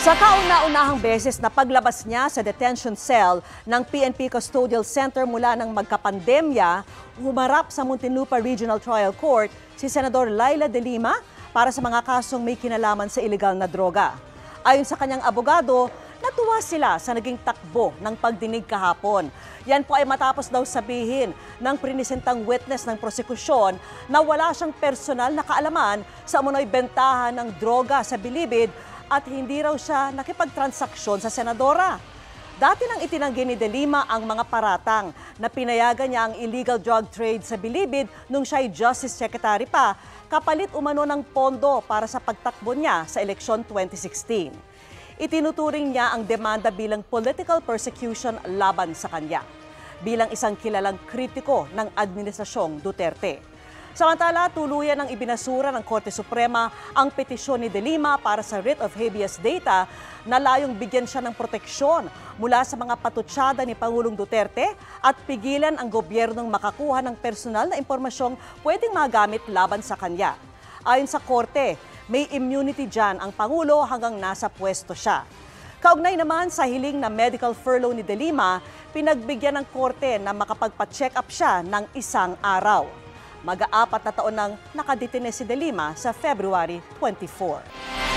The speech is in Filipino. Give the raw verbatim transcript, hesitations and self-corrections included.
Sa kauna-unahang beses na paglabas niya sa detention cell ng P N P Custodial Center mula ng magka-pandemya, humarap sa Muntinlupa Regional Trial Court si Senador Laila de Lima para sa mga kasong may kinalaman sa iligal na droga. Ayon sa kanyang abogado, natuwa sila sa naging takbo ng pagdinig kahapon. Yan po ay matapos daw sabihin ng prinisentang witness ng prosekusyon na wala siyang personal na kaalaman sa umunoy bentahan ng droga sa Bilibid at hindi raw siya nakipagtransaksyon sa senadora. Dati nang itinanggi ni De Lima ang mga paratang na pinayagan niya ang illegal drug trade sa Bilibid nung siya ay Justice Secretary pa, kapalit umano ng pondo para sa pagtakbo niya sa eleksyon twenty sixteen. Itinuturing niya ang demanda bilang political persecution laban sa kanya, bilang isang kilalang kritiko ng Administrasyong Duterte. Samantala, tuluyan ang ibinasura ng Korte Suprema ang petisyon ni De Lima para sa writ of habeas data na layong bigyan siya ng proteksyon mula sa mga patutsada ni Pangulong Duterte at pigilan ang gobyernong makakuha ng personal na impormasyong pwedeng magamit laban sa kanya. Ayon sa Korte, may immunity dyan ang Pangulo hanggang nasa pwesto siya. Kaugnay naman sa hiling na medical furlough ni De Lima, pinagbigyan ng Korte na makapagpa-check up siya ng isang araw. Mag-aapat na taon nang nakadetine si De Lima sa February twenty-four.